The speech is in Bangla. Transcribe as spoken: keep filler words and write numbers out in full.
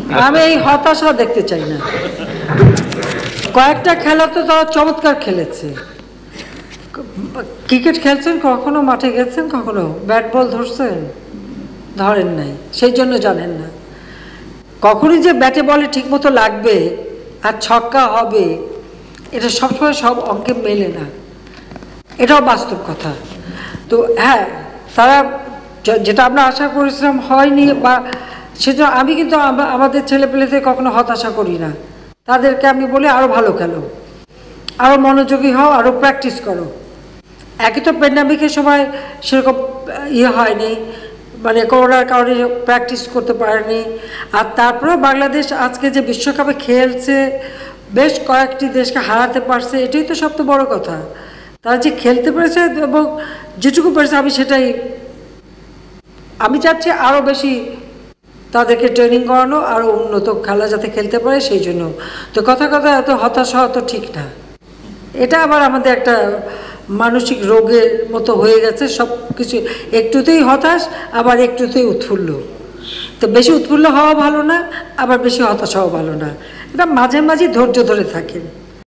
আমি এই হতাশা দেখতে চাই না। কয়েকটা খেলা তো তারা চমৎকার খেলেছে। ক্রিকেট খেলছেন, কখনো মাঠে গেছেন, কখনো ব্যাট বল ধরছেন? ধরেন নাই, সেই জন্য জানেন না। কখনই যে ব্যাটে বলে ঠিক মতো লাগবে আর ছক্কা হবে, এটা সবসময় সব অঙ্কে মেলে না, এটাও বাস্তব কথা। তো হ্যাঁ, তারা যেটা আমরা আশা করেছিলাম হয়নি, বা সেটা আমি কিন্তু আমাদের ছেলেপেলেদের কখনো হতাশা করি না। তাদেরকে আমি বলি আরও ভালো খেলো, আরও মনোযোগী হও, আরও প্র্যাকটিস করো। একই তো প্যান্ডামিকের সময় সেরকম ইয়ে হয়নি, মানে করোনার কারণে প্র্যাকটিস করতে পারেনি। আর তারপরে বাংলাদেশ আজকে যে বিশ্বকাপে খেলছে, বেশ কয়েকটি দেশকে হারাতে পারছে, এটাই তো সবচেয়ে বড় কথা। তারা যে খেলতে পেরেছে এবং যেটুকু পেরেছে, আমি সেটাই আমি চাচ্ছি আরও বেশি তাদেরকে ট্রেনিং করানো, আরও উন্নত খেলা যাতে খেলতে পারে, সেই জন্য। তো কথা কথা এত হতাশ হওয়া তো ঠিক না। এটা আবার আমাদের একটা মানসিক রোগের মতো হয়ে গেছে। সব কিছু একটুতেই হতাশ, আবার একটুতেই উৎফুল্ল। তো বেশি উৎফুল্ল হওয়া ভালো না, আবার বেশি হতাশ হওয়া ভালো না। এটা মাঝে মাঝে ধৈর্য ধরে থাকেন।